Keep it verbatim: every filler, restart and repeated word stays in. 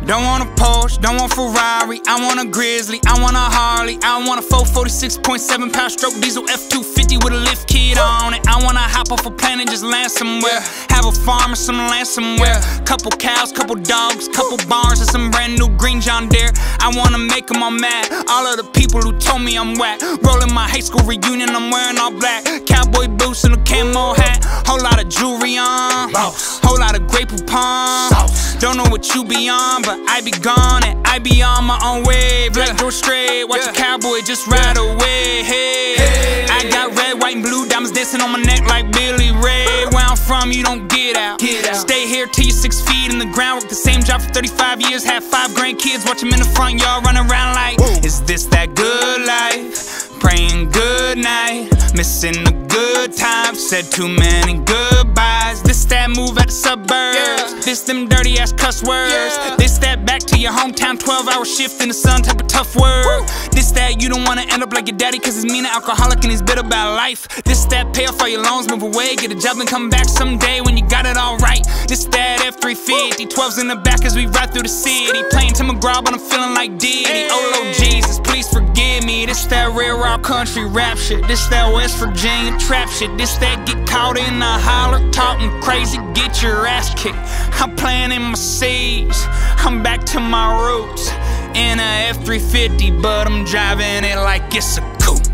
Don't want a Porsche, don't want Ferrari, I want a Grizzly, I want a Harley, I want a four forty-six point seven power stroke diesel F two fifty with a lift kit on it. I wanna hop off a plane and just land somewhere, have a farm or some land somewhere, couple cows, couple dogs, couple barns, and some brand new green John Deere. I wanna make them all mad, all of the people who told me I'm whack. Rolling my high school reunion, I'm wearing all black, cowboy boots and a camo hat, whole lot of jewelry on, whole lot of great poupon. Don't know what you be on, but I be gone and I be on my own wave. Like George Strait, watch a cowboy just ride away. Hey, hey. I got red, white, and blue diamonds dancing on my neck like Billy Ray. Where I'm from, you don't get out. Get out. Stay here till you're six feet in the ground. Work the same job for thirty-five years. Have five grandkids, watch them in the front yard running around like, whoa. Is this that good life? Praying good night, missing the good times. Said too many goodbyes. This that move at the suburbs, yeah. This them dirty ass cuss words, yeah. This that back to your hometown twelve hour shift in the sun type of tough word. Woo. This that you don't wanna end up like your daddy cause he's mean and alcoholic and he's bitter about life. This that pay off all your loans, move away, get a job and come back someday when you got it all right. This that F three fifty, twelves in the back as we ride through the city, playing Tim McGraw but I'm feeling like Diddy. Hey. Oh Lord Jesus, please forgive me. This that real raw country rap shit, this that West Virginia trap shit, this that get caught in the holler talking crazy, get your ass kicked. I'm playing in my Mercedes, I'm back to my roots in a F three fifty, but I'm driving it like it's a coupe.